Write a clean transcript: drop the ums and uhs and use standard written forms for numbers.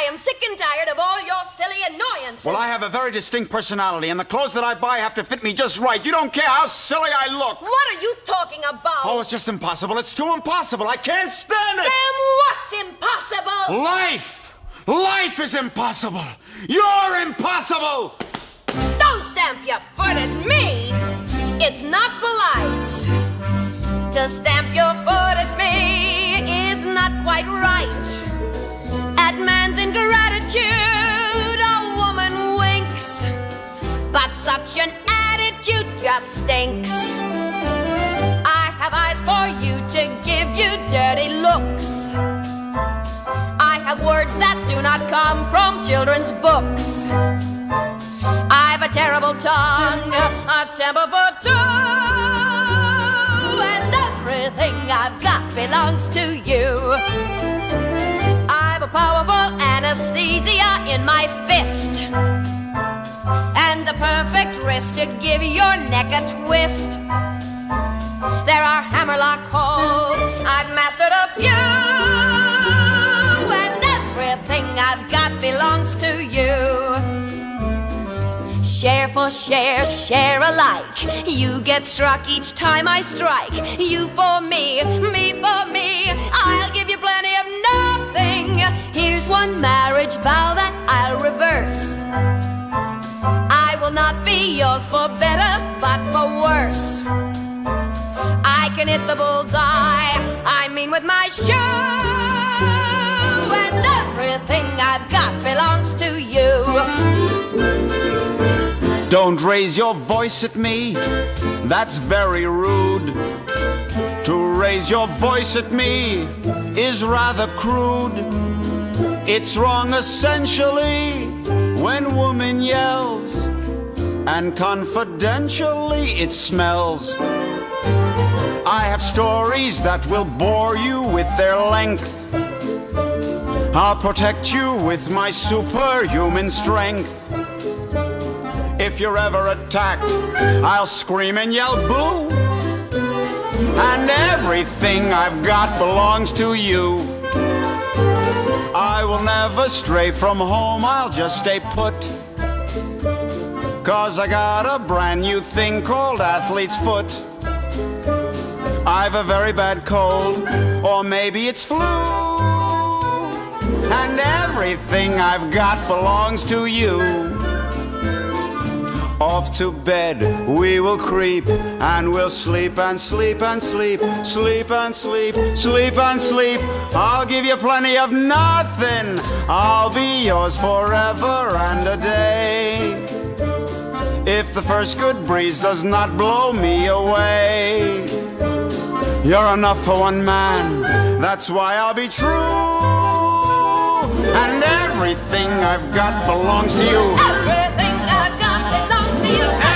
am sick and tired of all your silly annoyances. Well, I have a very distinct personality, and the clothes that I buy have to fit me just right. You don't care how silly I look. What are you talking about? Oh, it's just impossible. It's too impossible. I can't stand it. Then what's impossible? Life! Life is impossible. You're impossible. Don't stamp your foot at me. It's not polite. To stamp your foot at me is not quite right. At man's ingratitude, a woman winks. But such an attitude just stinks. I have eyes for you to give you dirty looks. I have words that do not come from children's books. I've a terrible tongue, a temper for two, and everything I've got belongs to you. I've a powerful anesthesia in my fist, and the perfect wrist to give your neck a twist. There are hammerlock holes, I've mastered a few, and everything I've got belongs to you. Share for share, share alike. You get struck each time I strike. You for me for me. I'll give you plenty of nothing. Here's one marriage vow that I'll reverse. I will not be yours for better, but for worse. I can hit the bullseye, I mean with my shoe, and everything I've got belongs to you. Don't raise your voice at me, that's very rude. To raise your voice at me is rather crude. It's wrong essentially when woman yells, and confidentially it smells. I have stories that will bore you with their length. I'll protect you with my superhuman strength. If you're ever attacked, I'll scream and yell boo. And everything I've got belongs to you. I will never stray from home, I'll just stay put. 'Cause I got a brand new thing called athlete's foot. I've a very bad cold, or maybe it's flu. And everything I've got belongs to you. Off to bed we will creep, and we'll sleep and sleep and sleep, sleep and sleep, sleep and sleep. I'll give you plenty of nothing, I'll be yours forever and a day. If the first good breeze does not blow me away, you're enough for one man, that's why I'll be true. And everything I've got belongs to you. Everything I've got belongs to you.